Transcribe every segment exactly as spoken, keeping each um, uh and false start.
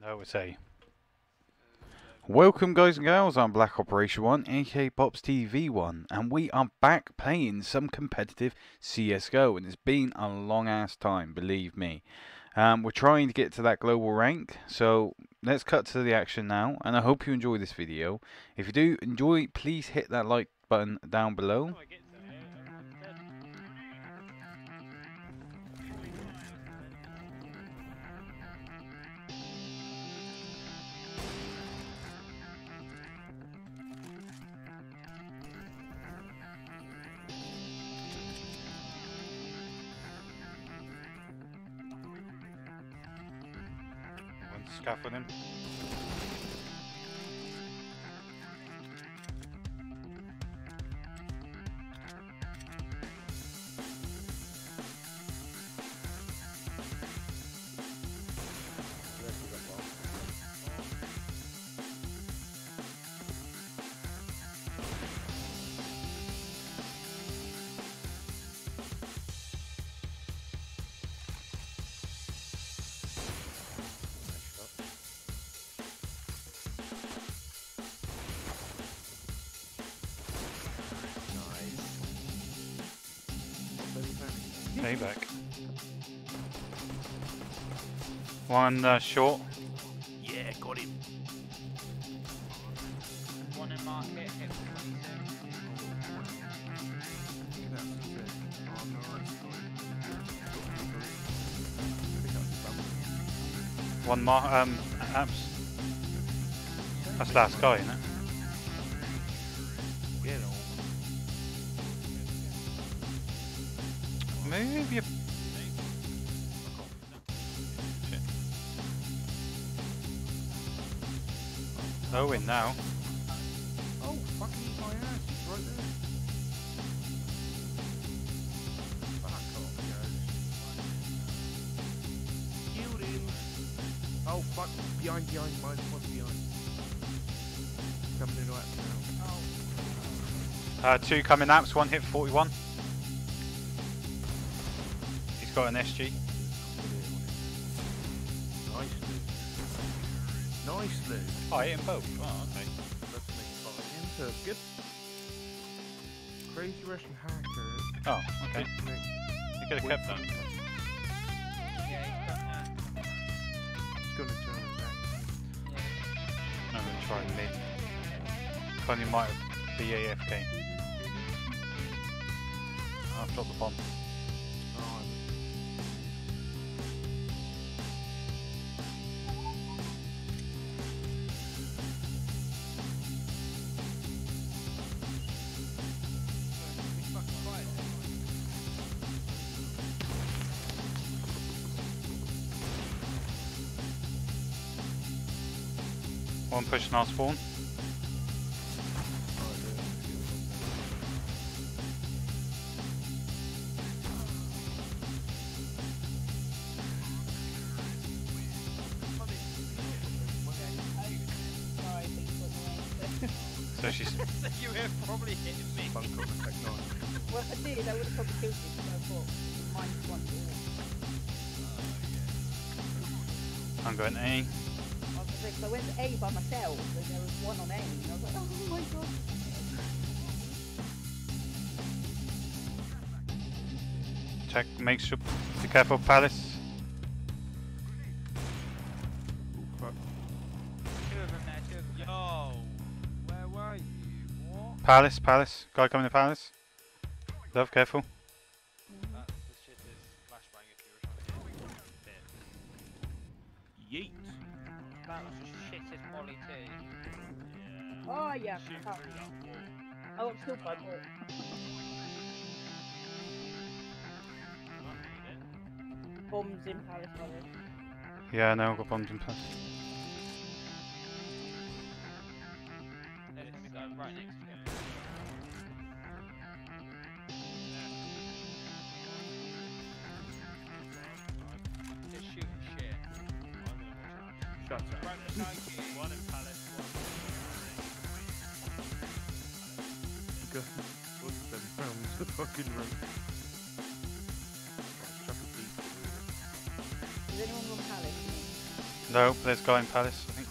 I would say. Welcome guys and girls, I'm Black Operation one, aka Pops T V one, and we are back playing some competitive C S G O, and it's been a long ass time, believe me. Um, we're trying to get to that global rank, so let's cut to the action now, and I hope you enjoy this video. If you do enjoy, please hit that like button down below. One scaffolding. Payback. One uh, short. Yeah, got him. One in market, hit One mar um apps. That's the last guy, isn't it? Yeah, no. Move your shit. Oh, in now. Oh, fucking eat my ass. He's right there. Fuck off, yo. Killed him. Oh, fuck. Behind, behind. Mine was behind. Coming in right now. Uh, two coming apps. One hit forty-one. He's got an S G. Nicely. Nicely. Oh, I hit them both. Oh, okay. Let's make five him. So good. Crazy Russian hacker. Oh, okay. You could have kept that. Yeah, he's done that. He's gonna turn his back. I'm going to try mid. Connie might be A F K. I've dropped the bomb. Oh, One pushing our spawn. So she's So you were probably hitting me. Bunk on the technology. Well, if I did, I would have probably killed you because I thought mine's one door. I'm going A. I was like, so I went to A by myself and there was one on A and I was like, oh my god. Check, make sure, be careful, Palace. Fuck. Two of them there, two of them. Yo, where were you? What? Palace, Palace. Guy coming to Palace. Love, careful. That's the shittest flashbang if you were trying to get it. Yeet. That was the shittest molly too. Oh yeah. Shoot Oh, through that wall. I got killed by ball. Bombs in Paris, Paris. Yeah, I know, I've got bombs in Palace. It's uh, right next to you. Just shooting shit. Shut up. Right beside you. One in Palace, one. Go. What's them films? The fucking room. Chuck a beat. Is anyone on Palace? Nope, there's guy in Palace, I think.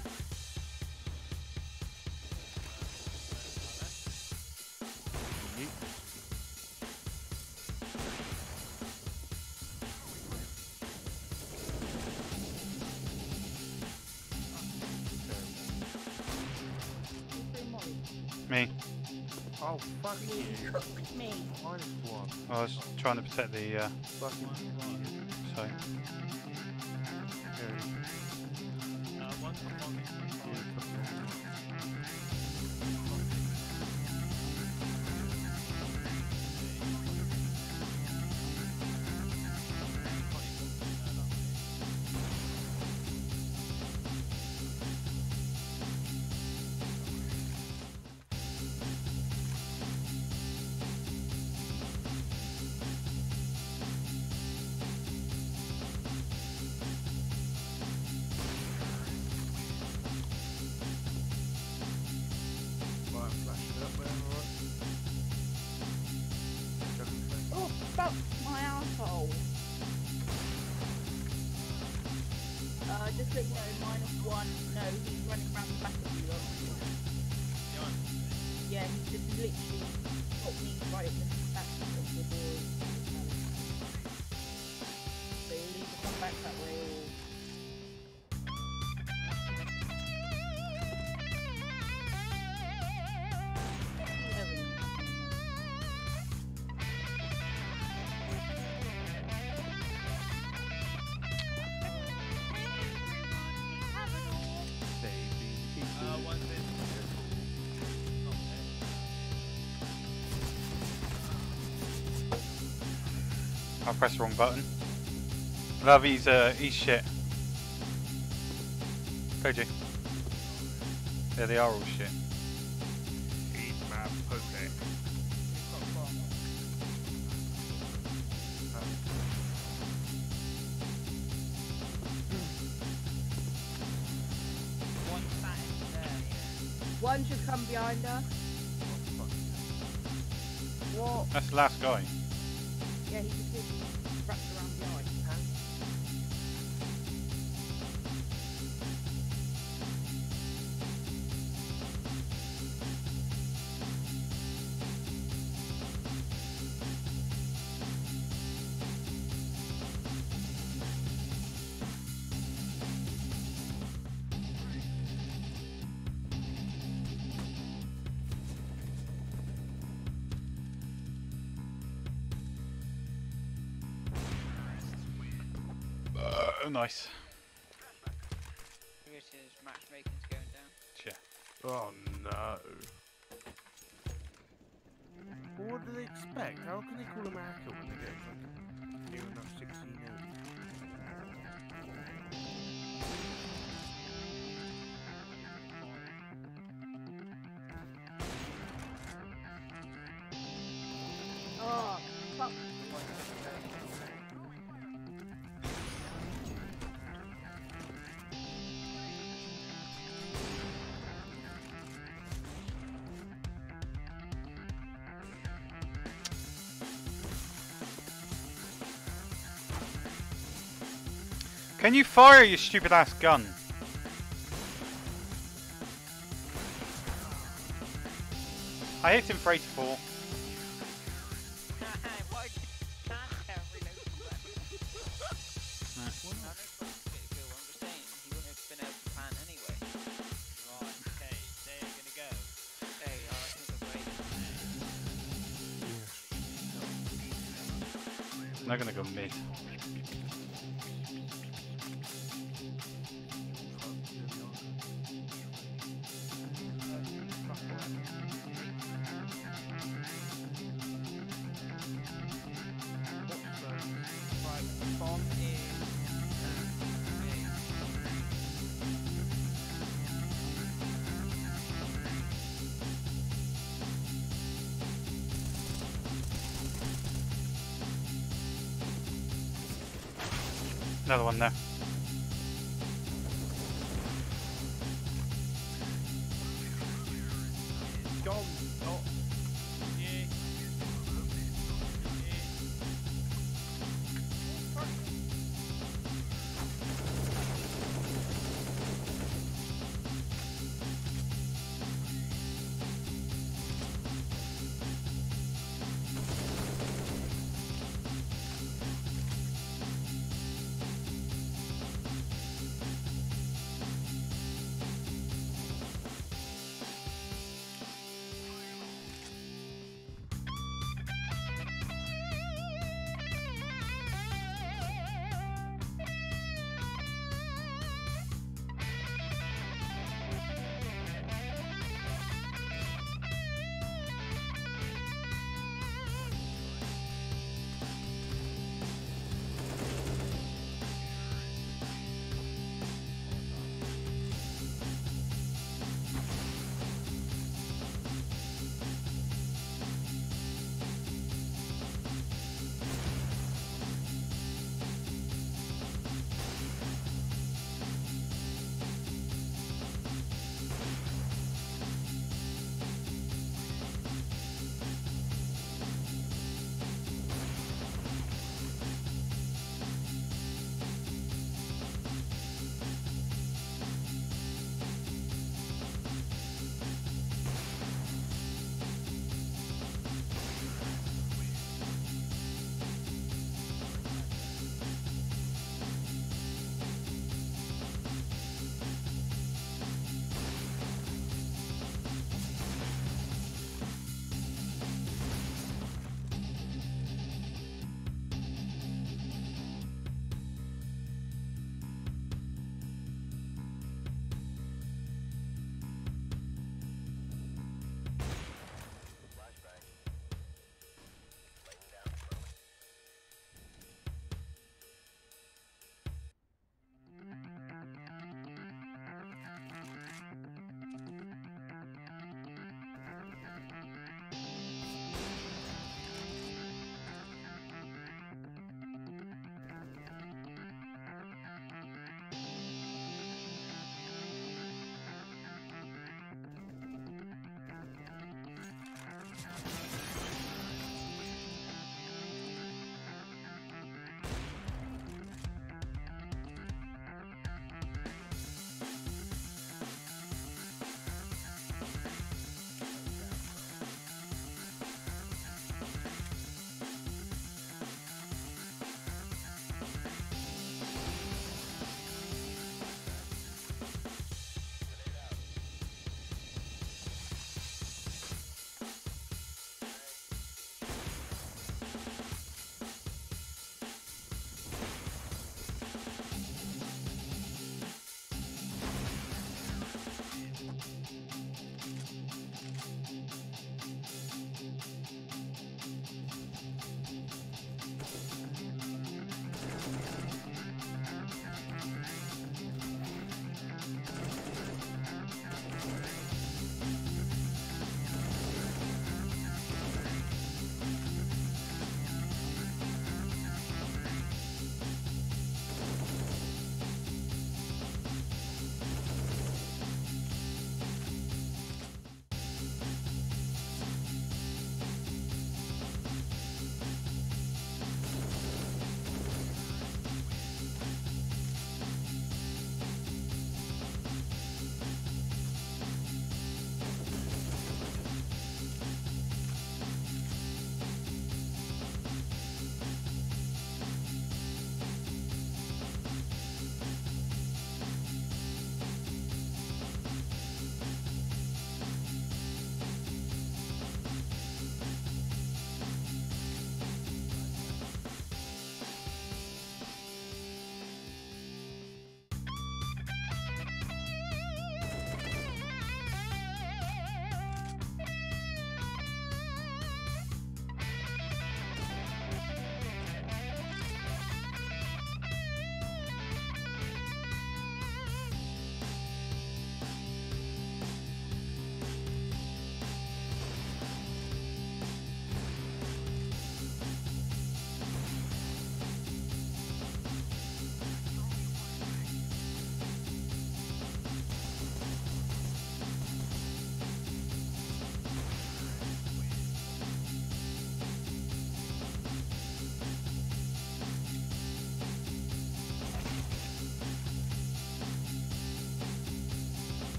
Yeet. Who's doing Molly? Me. Oh, fuck you. Me. Minus one. I was trying to protect the uh, Fucking site. very Uh, one from one. Right, flash it up there, alright. Oh, fuck my asshole. Uh, just so you know, minus one. No, he's running around the back of you. Though. Yeah, he's just literally got me right in the back of the door. So you'll either come back that way or. There we go. Uh, one's in. Not there. I pressed the wrong button. Love, he's, uh, he's shit. Koji. Yeah, they are all shit. Eat my pussy. One sat in there, yeah. One should come behind us. What? That's the last guy. Yeah, he just literally wrapped around behind. Uh, nice. This is matchmaking's going down. Yeah. Oh no. Well, what do they expect? How can they call them hacker when they get like near enough sixteen oh? Oh, fuck. Can you fire your stupid ass gun? I hit him for eighty-four. Why can't have reload the weapon? No. No, no problem to get a kill. I'm just saying, he wouldn't have been able to plant anyway. Right, okay, they're gonna go. Hey, I reckon it's a great. They're gonna go mid. Right, bomb is. Another one there. Dom, oh, Yeah. Yeah.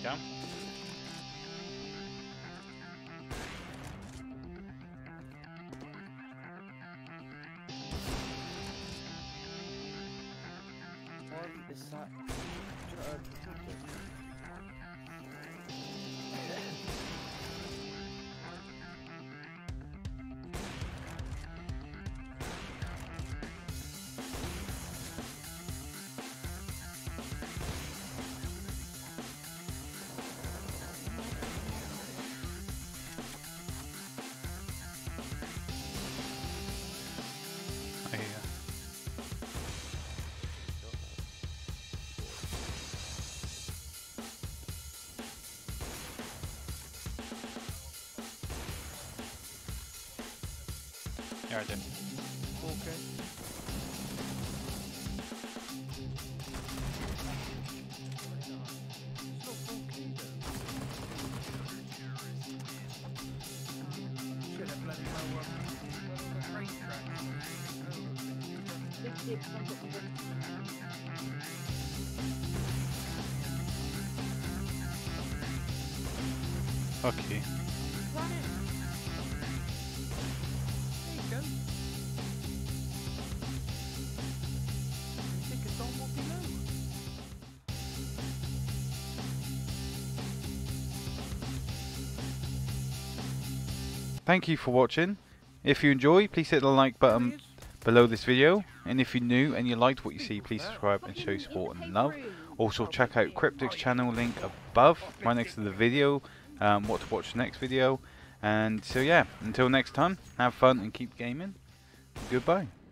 go. What is that? Uh, I hear. Yeah, I did. Okay. It's not okay though. Should have bloody well um, got on the train track. Just dip on top of the Okay. run it. There you go. Think it's on what below. Thank you for watching. If you enjoy, please hit the like button below this video. And if you're new and you liked what you see, please subscribe and show your support and love. Also check out Cryptic's channel, link above, right next to the video, um, what to watch next video. And so yeah, until next time, have fun and keep gaming. Goodbye.